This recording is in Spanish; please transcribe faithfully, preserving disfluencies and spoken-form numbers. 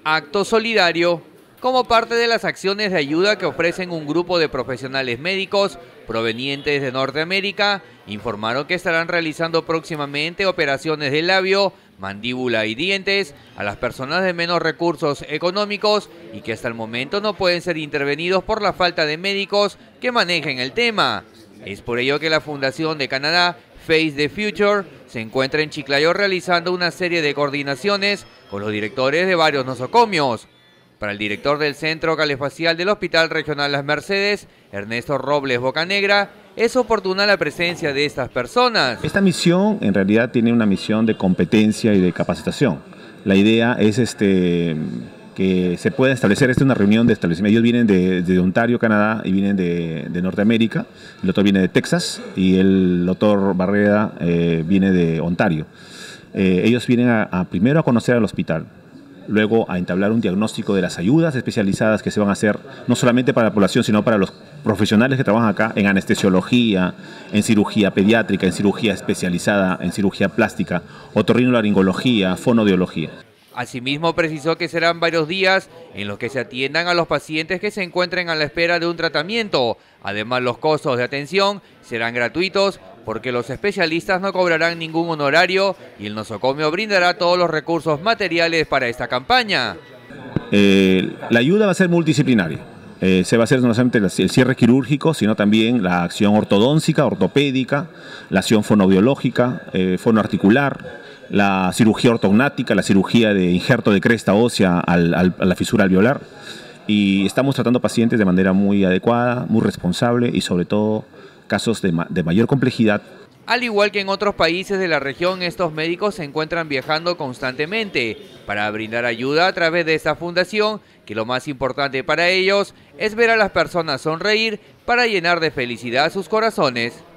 acto solidario como parte de las acciones de ayuda que ofrecen un grupo de profesionales médicos provenientes de Norteamérica. Informaron que estarán realizando próximamente operaciones de labio, mandíbula y dientes a las personas de menos recursos económicos y que hasta el momento no pueden ser intervenidos por la falta de médicos que manejen el tema. Es por ello que la Fundación de Canadá, Face the Future, se encuentra en Chiclayo realizando una serie de coordinaciones con los directores de varios nosocomios. Para el director del Centro Calefacial del Hospital Regional Las Mercedes, Ernesto Robles Bocanegra, es oportuna la presencia de estas personas. Esta misión en realidad tiene una misión de competencia y de capacitación. La idea es este, que se pueda establecer, esta es una reunión de establecimiento. Ellos vienen de, de Ontario, Canadá, y vienen de, de Norteamérica. El otro viene de Texas y el doctor Barreda eh, viene de Ontario. Eh, ellos vienen a, a primero a conocer al hospital, luego a entablar un diagnóstico de las ayudas especializadas que se van a hacer no solamente para la población, sino para los profesionales que trabajan acá en anestesiología, en cirugía pediátrica, en cirugía especializada, en cirugía plástica, otorrinolaringología, fonoaudiología. Asimismo, precisó que serán varios días en los que se atiendan a los pacientes que se encuentren a la espera de un tratamiento. Además, los costos de atención serán gratuitos porque los especialistas no cobrarán ningún honorario y el nosocomio brindará todos los recursos materiales para esta campaña. Eh, la ayuda va a ser multidisciplinaria. Eh, se va a hacer no solamente el cierre quirúrgico, sino también la acción ortodóntica, ortopédica, la acción fonoaudiológica, eh, fonoarticular, la cirugía ortognática, la cirugía de injerto de cresta ósea al, al, a la fisura alveolar. Y estamos tratando pacientes de manera muy adecuada, muy responsable y sobre todo casos de, ma de mayor complejidad. Al igual que en otros países de la región, estos médicos se encuentran viajando constantemente para brindar ayuda a través de esta fundación, que lo más importante para ellos es ver a las personas sonreír para llenar de felicidad sus corazones.